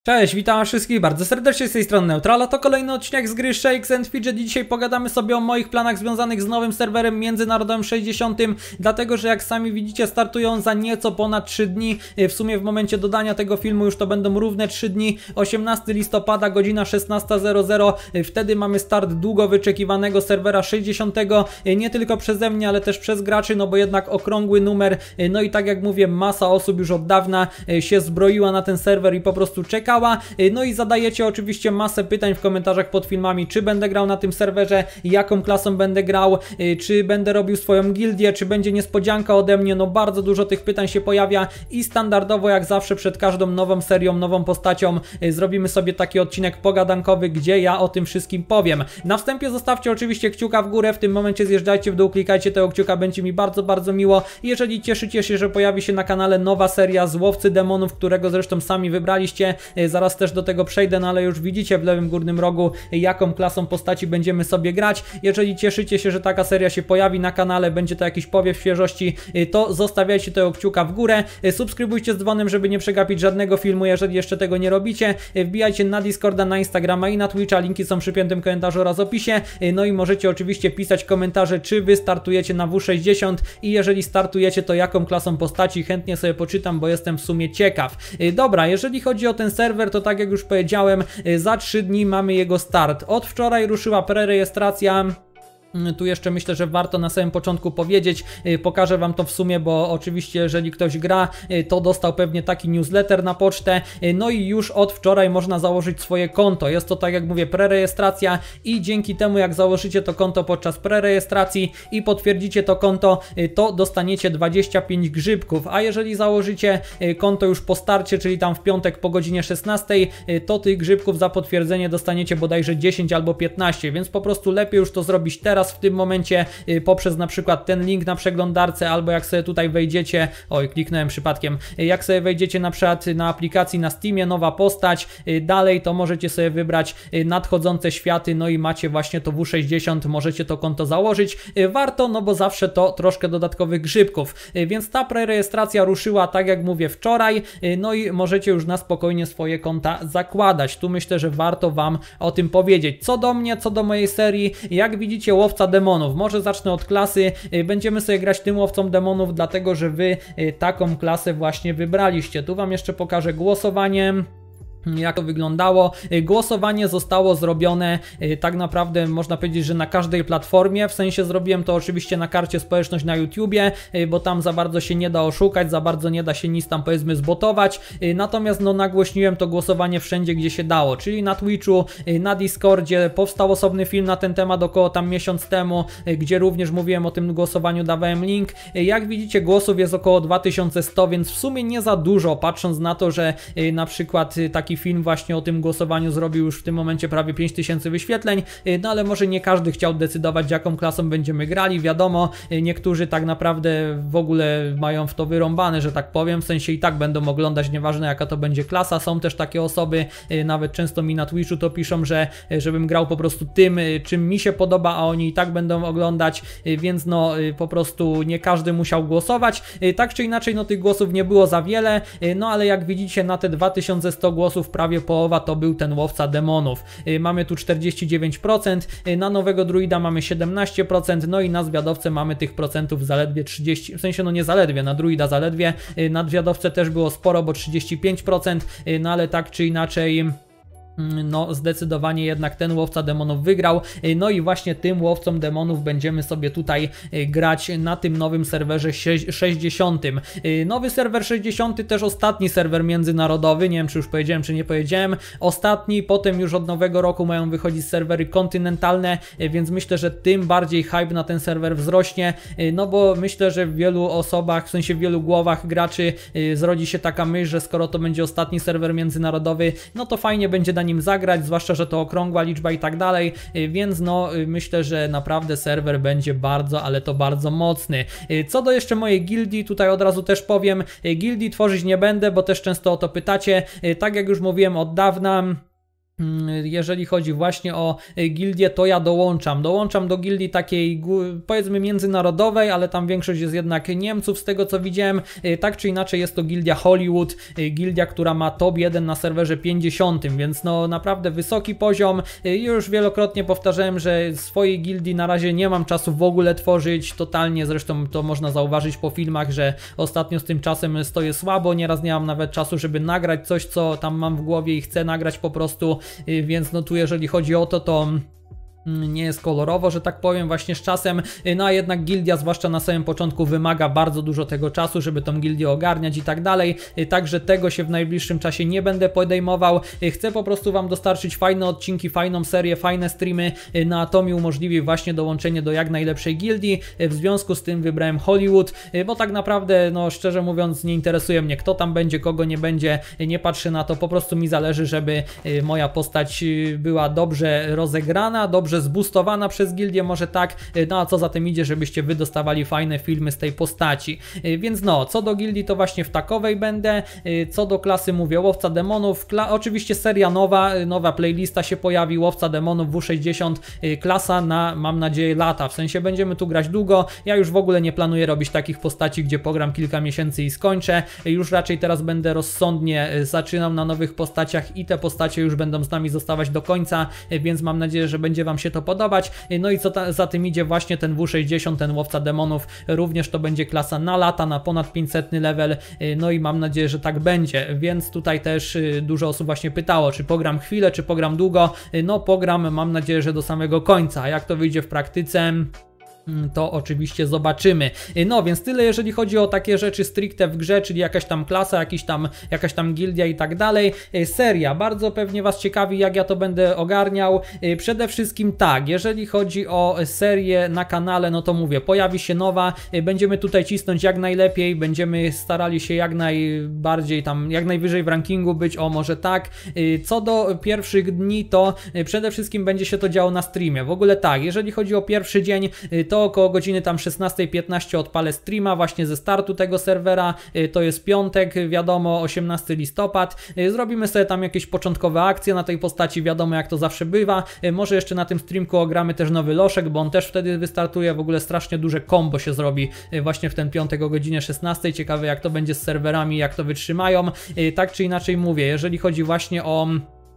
Cześć, witam wszystkich bardzo serdecznie z tej strony Neutrala, to kolejny odcinek z gry Shakes & Fidget. Dzisiaj pogadamy sobie o moich planach związanych z nowym serwerem międzynarodowym 60, dlatego że jak sami widzicie startują za nieco ponad 3 dni, w sumie w momencie dodania tego filmu już to będą równe 3 dni, 18 listopada, godzina 16:00, wtedy mamy start długo wyczekiwanego serwera 60, nie tylko przeze mnie, ale też przez graczy, no bo jednak okrągły numer, no i tak jak mówię, masa osób już od dawna się zbroiła na ten serwer i po prostu czeka. No i zadajecie oczywiście masę pytań w komentarzach pod filmami, czy będę grał na tym serwerze, jaką klasą będę grał, czy będę robił swoją gildię, czy będzie niespodzianka ode mnie. No bardzo dużo tych pytań się pojawia i standardowo jak zawsze przed każdą nową serią, nową postacią zrobimy sobie taki odcinek pogadankowy, gdzie ja o tym wszystkim powiem. Na wstępie zostawcie oczywiście kciuka w górę, w tym momencie zjeżdżajcie w dół, klikajcie tego kciuka, będzie mi bardzo, bardzo miło. Jeżeli cieszycie się, że pojawi się na kanale nowa seria z Łowcy Demonów, którego zresztą sami wybraliście, zaraz też do tego przejdę, no ale już widzicie w lewym górnym rogu, jaką klasą postaci będziemy sobie grać. Jeżeli cieszycie się, że taka seria się pojawi na kanale, będzie to jakiś powiew świeżości, to zostawiajcie tego kciuka w górę, subskrybujcie z dzwonem, żeby nie przegapić żadnego filmu, jeżeli jeszcze tego nie robicie. Wbijajcie na Discorda, na Instagrama i na Twitcha, linki są przy piętym komentarzu oraz opisie. No i możecie oczywiście pisać komentarze, czy wy startujecie na W60 i jeżeli startujecie, to jaką klasą postaci, chętnie sobie poczytam, bo jestem w sumie ciekaw. Dobra, jeżeli chodzi o ten serwer, to tak jak już powiedziałem, za 3 dni mamy jego start. Od wczoraj ruszyła prerejestracja. Tu jeszcze myślę, że warto na samym początku powiedzieć, pokażę wam to w sumie, bo oczywiście jeżeli ktoś gra, to dostał pewnie taki newsletter na pocztę, no i już od wczoraj można założyć swoje konto. Jest to, tak jak mówię, prerejestracja i dzięki temu jak założycie to konto podczas prerejestracji i potwierdzicie to konto, to dostaniecie 25 grzybków, a jeżeli założycie konto już po starcie, czyli tam w piątek po godzinie 16, to tych grzybków za potwierdzenie dostaniecie bodajże 10 albo 15, więc po prostu lepiej już to zrobić teraz, w tym momencie, poprzez na przykład ten link na przeglądarce, albo jak sobie tutaj wejdziecie, oj, kliknąłem przypadkiem, jak sobie wejdziecie na przykład na aplikacji na Steamie, nowa postać, dalej to możecie sobie wybrać nadchodzące światy, no i macie właśnie to W60, możecie to konto założyć, warto, no bo zawsze to troszkę dodatkowych grzybków, więc ta prerejestracja ruszyła, tak jak mówię, wczoraj, no i możecie już na spokojnie swoje konta zakładać. Tu myślę, że warto wam o tym powiedzieć. Co do mnie, co do mojej serii, jak widzicie, Łowca Demonów. Może zacznę od klasy. Będziemy sobie grać tym Łowcą Demonów, dlatego że wy taką klasę właśnie wybraliście. Tu wam jeszcze pokażę głosowanie. Jak to wyglądało. Głosowanie zostało zrobione tak naprawdę można powiedzieć, że na każdej platformie, w sensie zrobiłem to oczywiście na karcie społeczność na YouTubie, bo tam za bardzo się nie da oszukać, za bardzo nie da się nic tam powiedzmy zbotować, natomiast no nagłośniłem to głosowanie wszędzie, gdzie się dało, czyli na Twitchu, na Discordzie, powstał osobny film na ten temat około tam miesiąc temu, gdzie również mówiłem o tym głosowaniu, dawałem link. Jak widzicie, głosów jest około 2100, więc w sumie nie za dużo, patrząc na to, że na przykład taki film właśnie o tym głosowaniu zrobił już w tym momencie prawie 5000 wyświetleń, no ale może nie każdy chciał decydować, jaką klasą będziemy grali, wiadomo, niektórzy tak naprawdę w ogóle mają w to wyrąbane, że tak powiem, w sensie i tak będą oglądać, nieważne jaka to będzie klasa, są też takie osoby, nawet często mi na Twitchu to piszą, że żebym grał po prostu tym, czym mi się podoba, a oni i tak będą oglądać, więc no po prostu nie każdy musiał głosować, tak czy inaczej no tych głosów nie było za wiele, no ale jak widzicie na te 2100 głosów prawie połowa to był ten Łowca Demonów. Mamy tu 49%, na nowego druida mamy 17%, no i na zwiadowcę mamy tych procentów zaledwie 30%, w sensie no nie zaledwie, na druida zaledwie, na zwiadowcę też było sporo, bo 35%, no ale tak czy inaczej no zdecydowanie jednak ten Łowca Demonów wygrał, no i właśnie tym Łowcą Demonów będziemy sobie tutaj grać na tym nowym serwerze 60. Nowy serwer 60, też ostatni serwer międzynarodowy, nie wiem czy już powiedziałem, czy nie powiedziałem, ostatni, potem już od nowego roku mają wychodzić serwery kontynentalne, więc myślę, że tym bardziej hype na ten serwer wzrośnie, no bo myślę, że w wielu osobach, w sensie w wielu głowach graczy zrodzi się taka myśl, że skoro to będzie ostatni serwer międzynarodowy, no to fajnie będzie na nim zagrać, zwłaszcza, że to okrągła liczba i tak dalej, więc no myślę, że naprawdę serwer będzie bardzo, ale to bardzo mocny. Co do jeszcze mojej gildii, tutaj od razu też powiem, gildii tworzyć nie będę, bo też często o to pytacie, tak jak już mówiłem od dawna, jeżeli chodzi właśnie o gildię, to ja dołączam do gildii takiej powiedzmy międzynarodowej, ale tam większość jest jednak Niemców z tego co widziałem. Tak czy inaczej jest to gildia Hollywood, gildia, która ma top 1 na serwerze 50, więc no naprawdę wysoki poziom. Już wielokrotnie powtarzałem, że swojej gildii na razie nie mam czasu w ogóle tworzyć, totalnie, zresztą to można zauważyć po filmach, że ostatnio z tym czasem stoję słabo, nieraz nie mam nawet czasu, żeby nagrać coś, co tam mam w głowie i chcę nagrać po prostu. Więc no tu jeżeli chodzi o to nie jest kolorowo, że tak powiem, właśnie z czasem, no a jednak gildia, zwłaszcza na samym początku, wymaga bardzo dużo tego czasu, żeby tą gildię ogarniać i tak dalej, także tego się w najbliższym czasie nie będę podejmował. Chcę po prostu Wam dostarczyć fajne odcinki, fajną serię, fajne streamy, no a to mi umożliwi właśnie dołączenie do jak najlepszej gildii. W związku z tym wybrałem Hollywood, bo tak naprawdę, no szczerze mówiąc, nie interesuje mnie, kto tam będzie, kogo nie będzie, nie patrzę na to, po prostu mi zależy, żeby moja postać była dobrze rozegrana, dobrze zboostowana przez gildię, może tak, no a co za tym idzie, żebyście wy dostawali fajne filmy z tej postaci. Więc no, co do gildii to właśnie w takowej będę, co do klasy mówię, Łowca Demonów, oczywiście seria nowa playlista się pojawi, Łowca Demonów W60, klasa na, mam nadzieję, lata, w sensie będziemy tu grać długo, ja już w ogóle nie planuję robić takich postaci, gdzie pogram kilka miesięcy i skończę, już raczej teraz będę rozsądnie zaczynał na nowych postaciach i te postacie już będą z nami zostawać do końca, więc mam nadzieję, że będzie Wam się to podobać. No i co za tym idzie, właśnie ten W60, ten Łowca Demonów, również to będzie klasa na lata, na ponad 500 level, no i mam nadzieję, że tak będzie, więc tutaj też dużo osób właśnie pytało, czy pogram chwilę, czy pogram długo. No pogram, mam nadzieję, że do samego końca, a jak to wyjdzie w praktyce, to oczywiście zobaczymy. No więc tyle jeżeli chodzi o takie rzeczy stricte w grze, czyli jakaś tam klasa, jakaś tam gildia i tak dalej. Seria, bardzo pewnie Was ciekawi, jak ja to będę ogarniał. Przede wszystkim tak, jeżeli chodzi o serię na kanale, no to mówię, pojawi się nowa, będziemy tutaj cisnąć jak najlepiej, będziemy starali się jak najbardziej tam, jak najwyżej w rankingu być, o może tak. Co do pierwszych dni, to przede wszystkim będzie się to działo na streamie. W ogóle tak, jeżeli chodzi o pierwszy dzień, to około godziny tam 16:15 odpalę streama właśnie ze startu tego serwera, to jest piątek, wiadomo, 18 listopad, zrobimy sobie tam jakieś początkowe akcje na tej postaci, wiadomo jak to zawsze bywa, może jeszcze na tym streamku ogramy też nowy loszek, bo on też wtedy wystartuje, w ogóle strasznie duże combo się zrobi właśnie w ten piątek o godzinie 16, ciekawe jak to będzie z serwerami, jak to wytrzymają, tak czy inaczej mówię, jeżeli chodzi właśnie o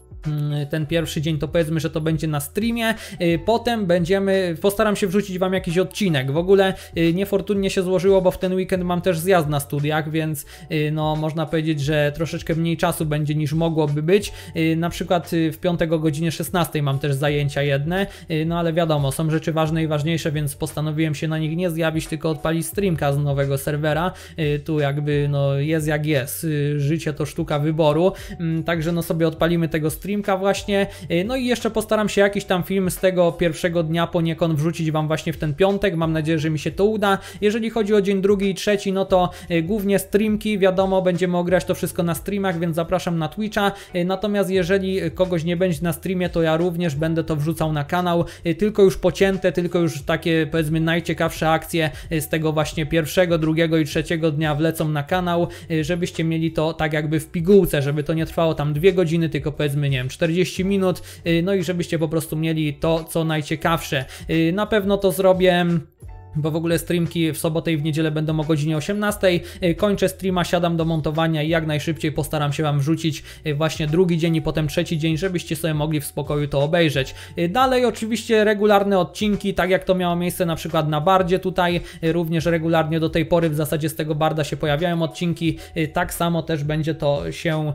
ten pierwszy dzień, to powiedzmy, że to będzie na streamie, potem postaram się wrzucić Wam jakiś odcinek, w ogóle niefortunnie się złożyło, bo w ten weekend mam też zjazd na studiach, więc no można powiedzieć, że troszeczkę mniej czasu będzie niż mogłoby być, na przykład w piątek o godzinie 16 mam też zajęcia jedne, no ale wiadomo, są rzeczy ważne i ważniejsze, więc postanowiłem się na nich nie zjawić, tylko odpalić streamka z nowego serwera, tu jakby no jest jak jest, życie to sztuka wyboru, także no sobie odpalimy tego streamka właśnie, no i jeszcze postaram się jakiś tam film z tego pierwszego dnia poniekąd wrzucić Wam właśnie w ten piątek, mam nadzieję, że mi się to uda. Jeżeli chodzi o dzień drugi i trzeci, no to głównie streamki, wiadomo, będziemy ograć to wszystko na streamach, więc zapraszam na Twitcha, natomiast jeżeli kogoś nie będzie na streamie, to ja również będę to wrzucał na kanał, tylko już pocięte, tylko już takie powiedzmy najciekawsze akcje z tego właśnie pierwszego, drugiego i trzeciego dnia wlecą na kanał, żebyście mieli to tak jakby w pigułce, żeby to nie trwało tam 2 godziny, tylko powiedzmy, nie wiem, 40 minut, no i żebyście po prostu mieli to, co najciekawsze. Na pewno to zrobię, bo w ogóle streamki w sobotę i w niedzielę będą o godzinie 18. Kończę streama, siadam do montowania i jak najszybciej postaram się Wam wrzucić właśnie drugi dzień i potem trzeci dzień, żebyście sobie mogli w spokoju to obejrzeć. Dalej oczywiście regularne odcinki, tak jak to miało miejsce na przykład na Bardzie tutaj, również regularnie do tej pory w zasadzie z tego Barda się pojawiają odcinki, tak samo też będzie to się,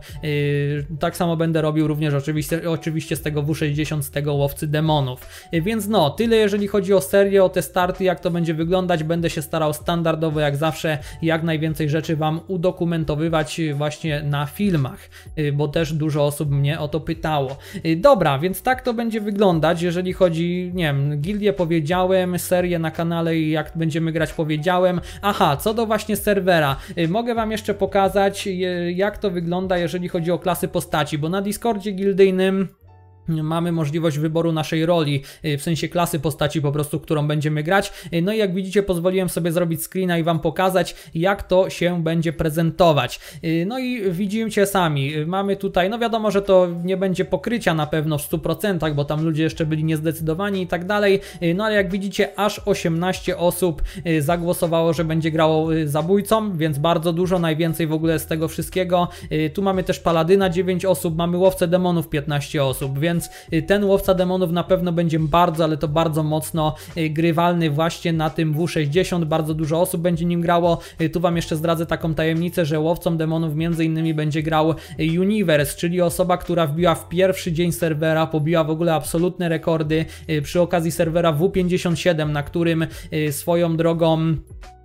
tak samo będę robił również oczywiście z tego W60, z tego Łowcy Demonów. Więc no, tyle jeżeli chodzi o serię, o te starty, jak to będzie wyglądać, będę się starał standardowo jak zawsze jak najwięcej rzeczy Wam udokumentowywać właśnie na filmach, bo też dużo osób mnie o to pytało. Dobra, więc tak to będzie wyglądać, jeżeli chodzi, nie wiem, gildię powiedziałem, serię na kanale i jak będziemy grać powiedziałem. Aha, co do właśnie serwera, mogę Wam jeszcze pokazać jak to wygląda, jeżeli chodzi o klasy postaci, bo na Discordzie gildyjnym mamy możliwość wyboru naszej roli, w sensie klasy postaci po prostu, którą będziemy grać. No i jak widzicie, pozwoliłem sobie zrobić screena i wam pokazać, jak to się będzie prezentować. No i widzicie sami, mamy tutaj, no wiadomo, że to nie będzie pokrycia na pewno w 100%, bo tam ludzie jeszcze byli niezdecydowani i tak dalej, no ale jak widzicie, aż 18 osób zagłosowało, że będzie grało zabójcą, więc bardzo dużo, najwięcej w ogóle z tego wszystkiego. Tu mamy też paladyna 9 osób, mamy łowcę demonów 15 osób, więc ten łowca demonów na pewno będzie bardzo, ale to bardzo mocno grywalny właśnie na tym W60, bardzo dużo osób będzie nim grało. Tu wam jeszcze zdradzę taką tajemnicę, że łowcą demonów między innymi będzie grał Universe, czyli osoba, która wbiła w pierwszy dzień serwera, pobiła w ogóle absolutne rekordy przy okazji serwera W57, na którym swoją drogą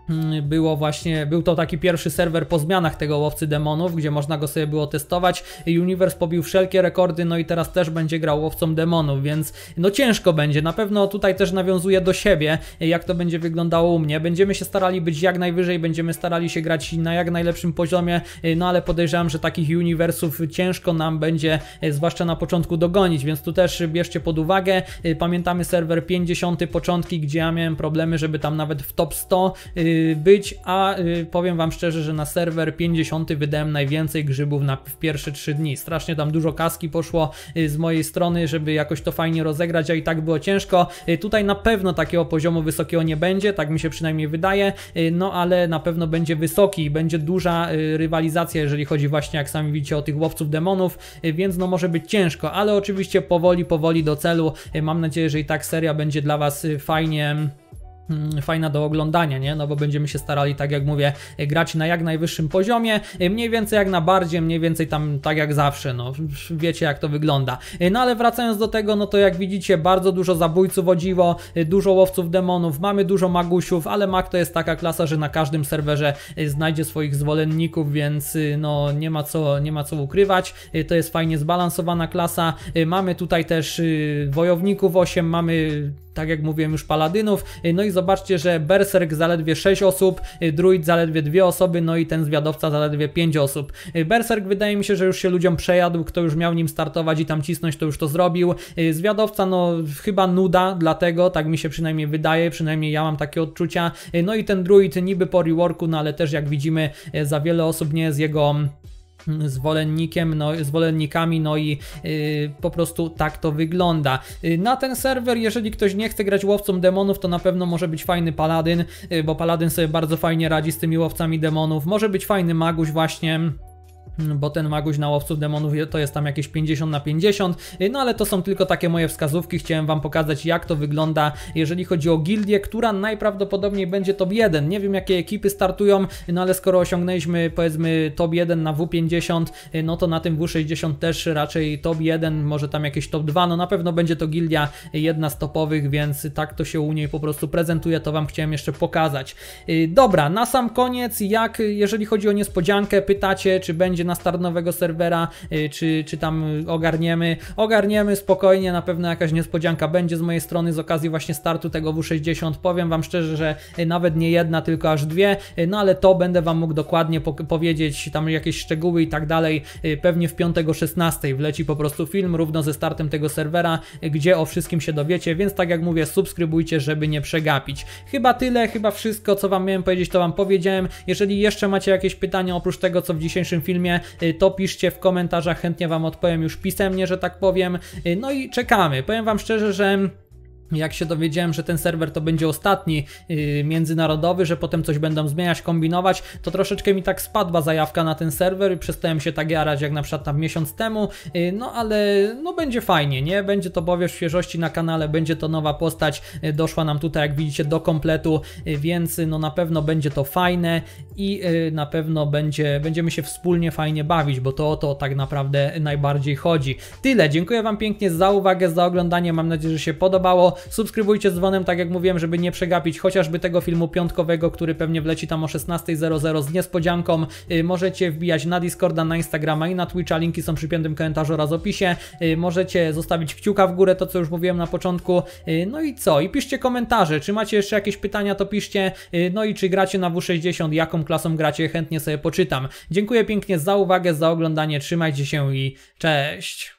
był to taki pierwszy serwer po zmianach tego łowcy demonów, gdzie można go sobie było testować. Universe pobił wszelkie rekordy, no i teraz też będzie grał łowcą demonów, więc no ciężko będzie. Na pewno tutaj też nawiązuje do siebie, jak to będzie wyglądało u mnie. Będziemy się starali być jak najwyżej, będziemy starali się grać na jak najlepszym poziomie, no ale podejrzewam, że takich Universów ciężko nam będzie, zwłaszcza na początku, dogonić, więc tu też bierzcie pod uwagę. Pamiętamy serwer 50, początki, gdzie ja miałem problemy, żeby tam nawet w top 100 być, a powiem wam szczerze, że na serwer 50 wydałem najwięcej grzybów w pierwsze 3 dni. Strasznie tam dużo kaski poszło z mojej strony, żeby jakoś to fajnie rozegrać, a i tak było ciężko. Tutaj na pewno takiego poziomu wysokiego nie będzie, tak mi się przynajmniej wydaje, no ale na pewno będzie wysoki i będzie duża rywalizacja, jeżeli chodzi właśnie, jak sami widzicie, o tych łowców demonów, więc no może być ciężko, ale oczywiście powoli do celu. Mam nadzieję, że i tak seria będzie dla was fajna do oglądania, nie? No bo będziemy się starali, tak jak mówię, grać na jak najwyższym poziomie, mniej więcej jak na bardzie, mniej więcej tam tak jak zawsze, no wiecie jak to wygląda. No ale wracając do tego, no to jak widzicie, bardzo dużo zabójców o dziwo, dużo łowców demonów, mamy dużo magusiów, ale mag to jest taka klasa, że na każdym serwerze znajdzie swoich zwolenników, więc no nie ma co ukrywać, to jest fajnie zbalansowana klasa. Mamy tutaj też wojowników 8, mamy, tak jak mówiłem, już paladynów, no i zobaczcie, że berserk zaledwie 6 osób, druid zaledwie 2 osoby, no i ten zwiadowca zaledwie 5 osób. Berserk wydaje mi się, że już się ludziom przejadł, kto już miał nim startować i tam cisnąć, to już to zrobił. Zwiadowca, no chyba nuda, dlatego, tak mi się przynajmniej wydaje, przynajmniej ja mam takie odczucia. No i ten druid niby po reworku, no ale też jak widzimy, za wiele osób nie jest jego zwolennikami, no i po prostu tak to wygląda. Na ten serwer, jeżeli ktoś nie chce grać łowcą demonów, to na pewno może być fajny paladyn, bo paladyn sobie bardzo fajnie radzi z tymi łowcami demonów. Może być fajny maguś właśnie, bo ten maguś na łowców demonów to jest tam jakieś 50/50, no ale to są tylko takie moje wskazówki, chciałem wam pokazać, jak to wygląda, jeżeli chodzi o gildię, która najprawdopodobniej będzie top 1, nie wiem jakie ekipy startują, no ale skoro osiągnęliśmy, powiedzmy, top 1 na W50, no to na tym W60 też raczej top 1, może tam jakieś top 2, no na pewno będzie to gildia jedna z topowych, więc tak to się u niej po prostu prezentuje, to wam chciałem jeszcze pokazać. Dobra, na sam koniec, jeżeli chodzi o niespodziankę, pytacie, czy będzie na start nowego serwera, czy tam ogarniemy spokojnie, na pewno jakaś niespodzianka będzie z mojej strony z okazji właśnie startu tego W60, powiem wam szczerze, że nawet nie jedna, tylko aż 2, no ale to będę wam mógł dokładnie powiedzieć, tam jakieś szczegóły i tak dalej, pewnie w piątek o 16 wleci po prostu film równo ze startem tego serwera, gdzie o wszystkim się dowiecie, więc tak jak mówię, subskrybujcie, żeby nie przegapić. Chyba tyle, chyba wszystko, co wam miałem powiedzieć, to wam powiedziałem. Jeżeli jeszcze macie jakieś pytania oprócz tego, co w dzisiejszym filmie, to piszcie w komentarzach, chętnie wam odpowiem już pisemnie, że tak powiem. No i czekamy. Powiem wam szczerze, że jak się dowiedziałem, że ten serwer to będzie ostatni międzynarodowy, że potem coś będą zmieniać, kombinować, to troszeczkę mi tak spadła zajawka na ten serwer i przestałem się tak jarać jak na przykład tam miesiąc temu, no ale no będzie fajnie, nie? Będzie to powiew świeżości na kanale, będzie to nowa postać, doszła nam tutaj, jak widzicie, do kompletu, więc no na pewno będzie to fajne i na pewno będziemy się wspólnie fajnie bawić, bo to o to tak naprawdę najbardziej chodzi. Tyle, dziękuję wam pięknie za uwagę, za oglądanie, mam nadzieję, że się podobało. Subskrybujcie z dzwonem, tak jak mówiłem, żeby nie przegapić chociażby tego filmu piątkowego, który pewnie wleci tam o 16:00 z niespodzianką. Możecie wbijać na Discorda, na Instagrama i na Twitcha, linki są przy piętym komentarzu oraz opisie. Możecie zostawić kciuka w górę, to co już mówiłem na początku. No i co? I piszcie komentarze, czy macie jeszcze jakieś pytania, to piszcie. No i czy gracie na W60, jaką klasą gracie, chętnie sobie poczytam. Dziękuję pięknie za uwagę, za oglądanie, trzymajcie się i cześć!